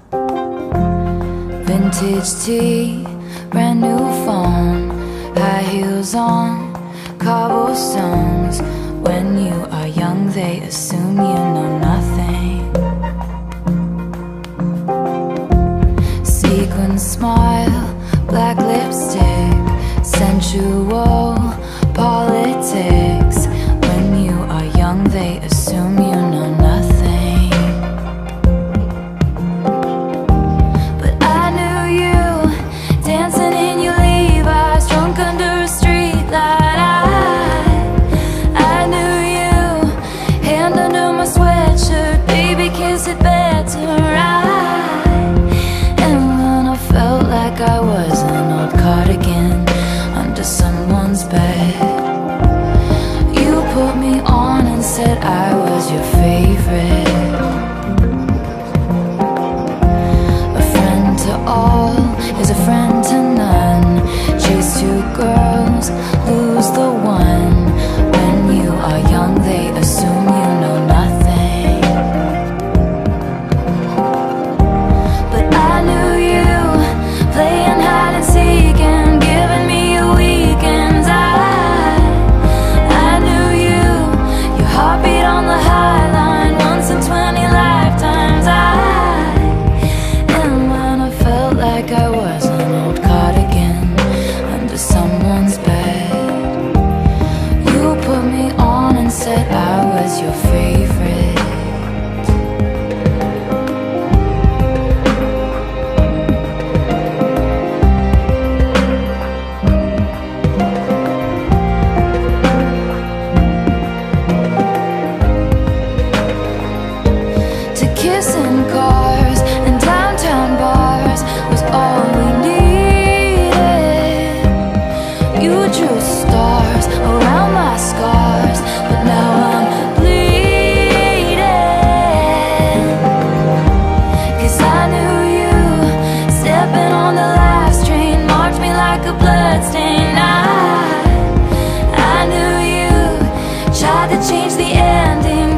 Vintage tea, brand new phone, high heels on, cobblestones. When you are young, they assume you know nothing. Sequin smile, black lipstick, sensual politics. When you are young, they assume you know nothing. But I knew you, dancing in your Levi's, drunk under a street light. I knew you, hand under my sweatshirt, baby, kiss it better, right? And when I felt like I was an old cardigan under someone's bed, you put me on and said I was your favorite. A friend to all is a friend to none. Chase two girls, lose the one. When you are young, they assume you know nothing. But I knew you, playing hide and seek and giving me your weekends. I knew you, your heartbeat on the high line, once in 20 lifetimes. And when I felt like I was an old cardigan under someone's bed, you put me on and said I was your favorite. To kiss in cars and downtown bars was all we needed. You drew stars around my scars, but now I'm bleeding. 'Cause I knew you, stepping on the last train, marked me like a bloodstain. I knew you, tried to change the ending,